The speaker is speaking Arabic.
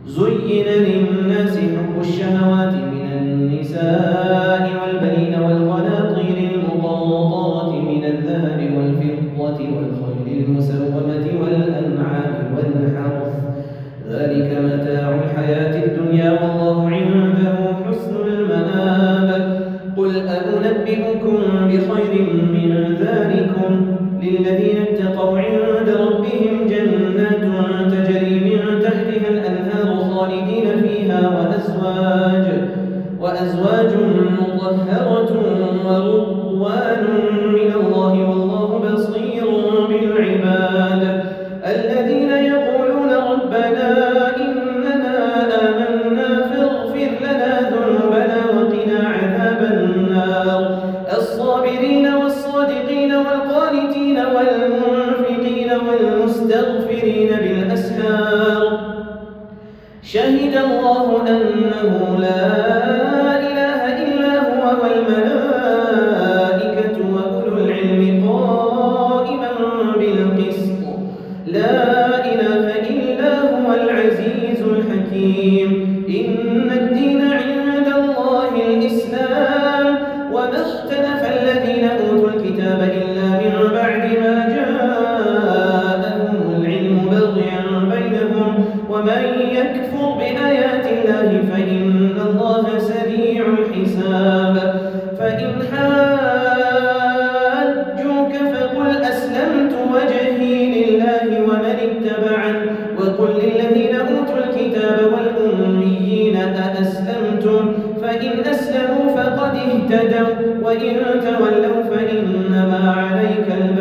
زين للناس حب الشهوات من النساء والبنين والقناطير المقنطرة من الذهب والفضة والخيل المسومة والأنعام والحرث ذلك متاع الحياة الدنيا والله عنده حسن المآب قل أنبئكم بخير من ذلكم للذين اتقوا عند ربهم جنات تجري من تحتها الأنهار خالدين فيها وأزواج مطهرة ورضوان من الله والله بصير بالعباد الذين يقولون ربنا إننا آمنا فاغفر لنا ذنوبنا وقنا عذاب النار الصابرين والصادقين والقانتين والمنفقين والمستغفرين بالأسحار شهد الله أنه لا إله إلا هو والملائكة وأولو العلم قائما بالقسط لا إله إلا هو العزيز الحكيم إن الدين عند الله الإسلام وما اختلف الذين أوتوا الكتاب إلا من بعد ما جاءهم العلم بغيا بينهم ومن يكفر بآيات الله فإن الله سريع الحساب فإن حاجوك فقل أسلمت وجهي لله ومن اتبعن وقل للذين أوتوا الكتاب والأميين أأسلمتم فإن أسلموا فقد اهتدوا وإن تولوا فإنما عليك